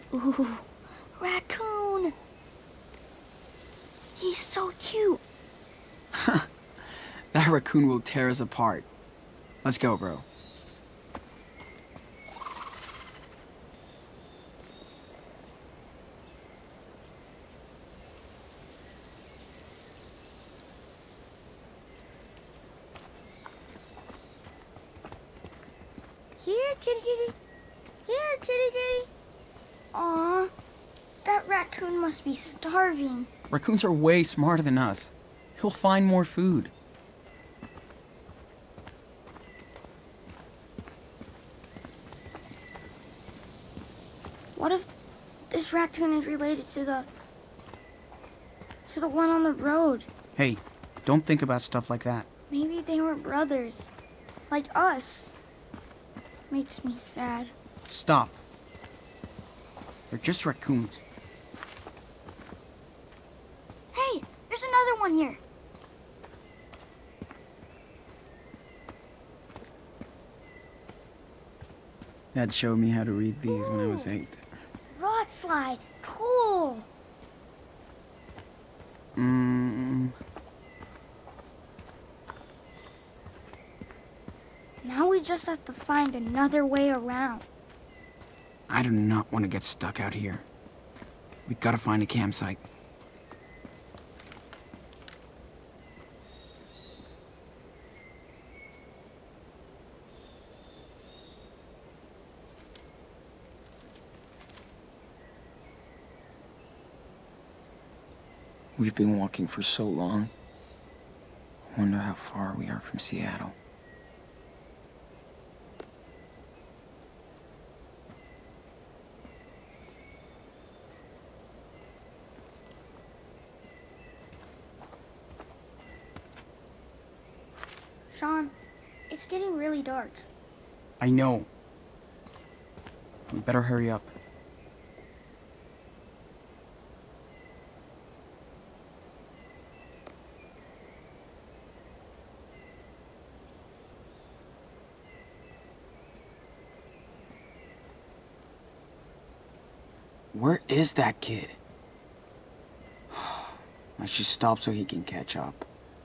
Ooh, raccoon. He's so cute. That raccoon will tear us apart. Let's go, bro. Here, kitty kitty. Here, kitty kitty. Aw, that raccoon must be starving. Raccoons are way smarter than us. He'll find more food. What if this raccoon is related to the one on the road? Hey, don't think about stuff like that. Maybe they were brothers, like us. Makes me sad. Stop. They're just raccoons. Hey, there's another one here. Dad showed me how to read these when I was 8. Rod slide. Cool. Now we just have to find another way around. I do not want to get stuck out here. We gotta find a campsite. We've been walking for so long. I wonder how far we are from Seattle. Sean, it's getting really dark. I know. We better hurry up. Where is that kid? I should stop so he can catch up.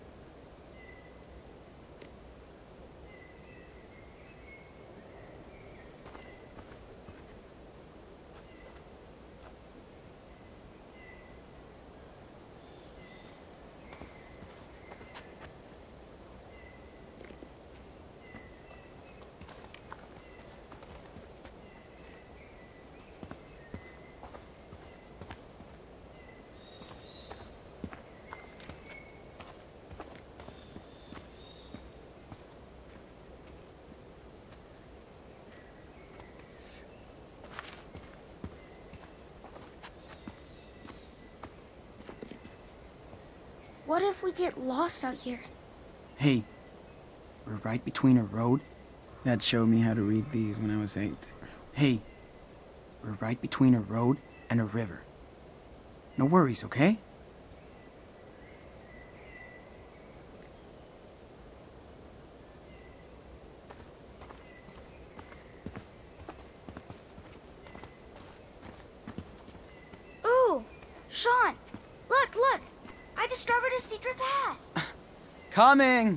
What if we get lost out here? Hey, we're right between a road. Dad showed me how to read these when I was 8. Hey, we're right between a road and a river. No worries, okay? Ooh, Sean, look. I discovered a secret path. Coming!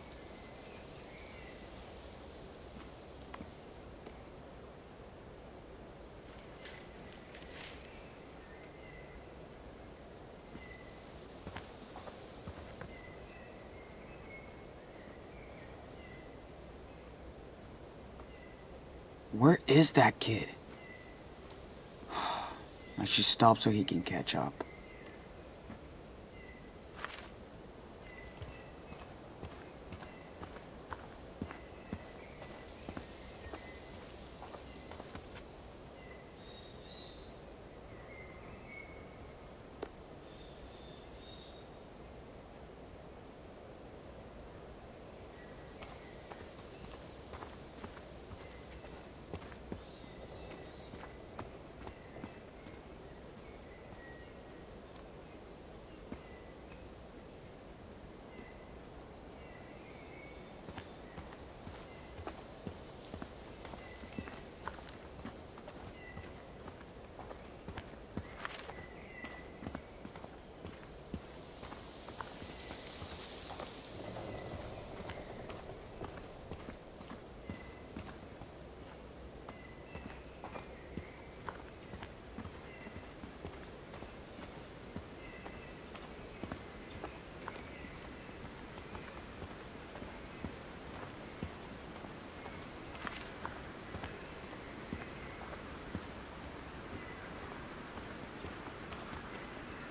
Where is that kid? I should stop so he can catch up.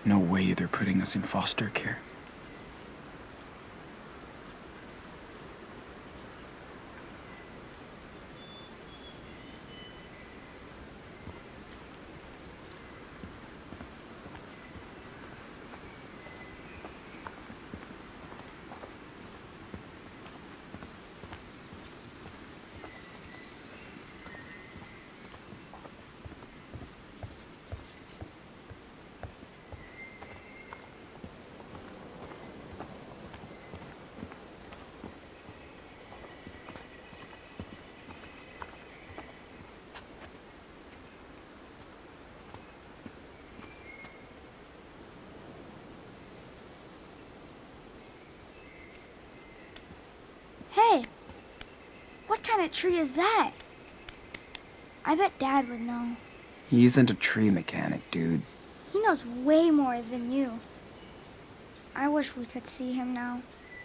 No way they're putting us in foster care. Hey, what kind of tree is that? I bet Dad would know. He isn't a tree mechanic, dude. He knows way more than you. I wish we could see him now.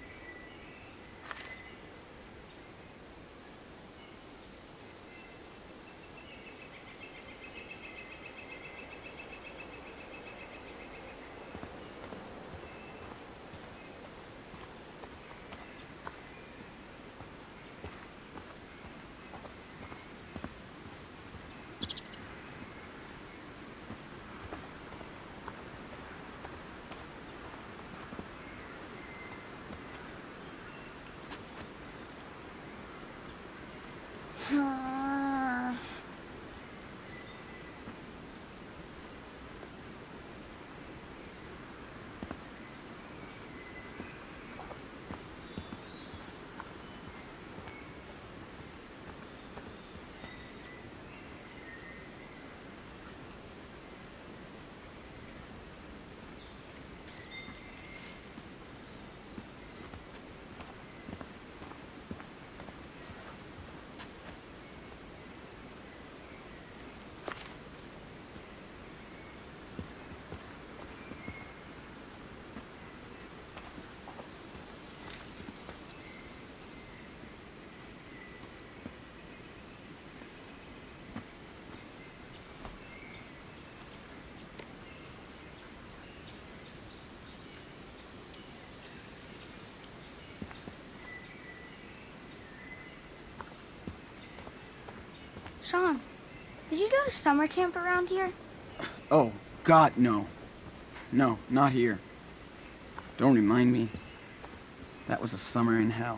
Sean, did you go to summer camp around here? Oh, God, no. No, not here. Don't remind me. That was a summer in hell.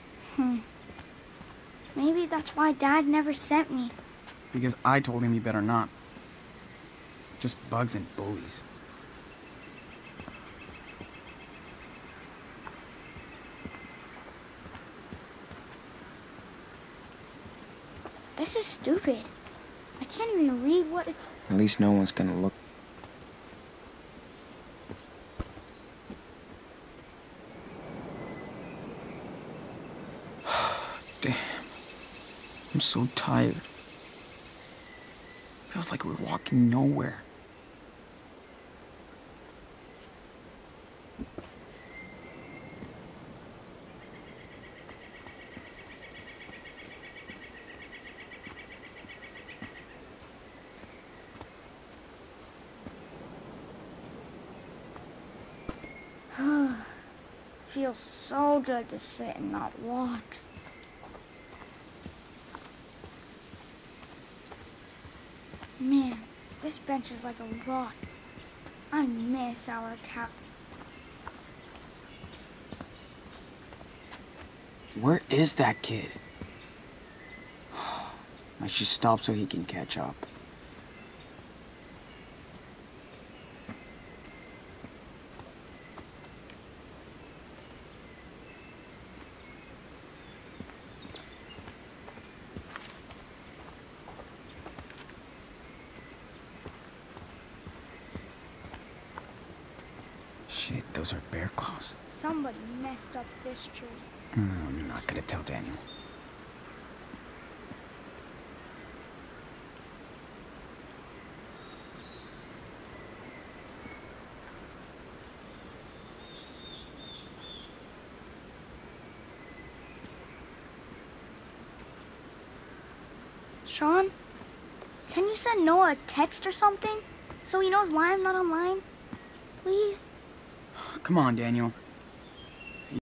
Maybe that's why Dad never sent me. Because I told him he better not. Just bugs and bullies. This is stupid. I can't even read what it... At least no one's gonna look. Damn. I'm so tired. Feels like we're walking nowhere. Feels so good to sit and not walk. Man, this bench is like a rock. I miss our cat. Where is that kid? I should stop so he can catch up. Shit, those are bear claws. Somebody messed up this tree. I'm not gonna tell Daniel. Sean, can you send Noah a text or something so he knows why I'm not online? please? Come on, Daniel.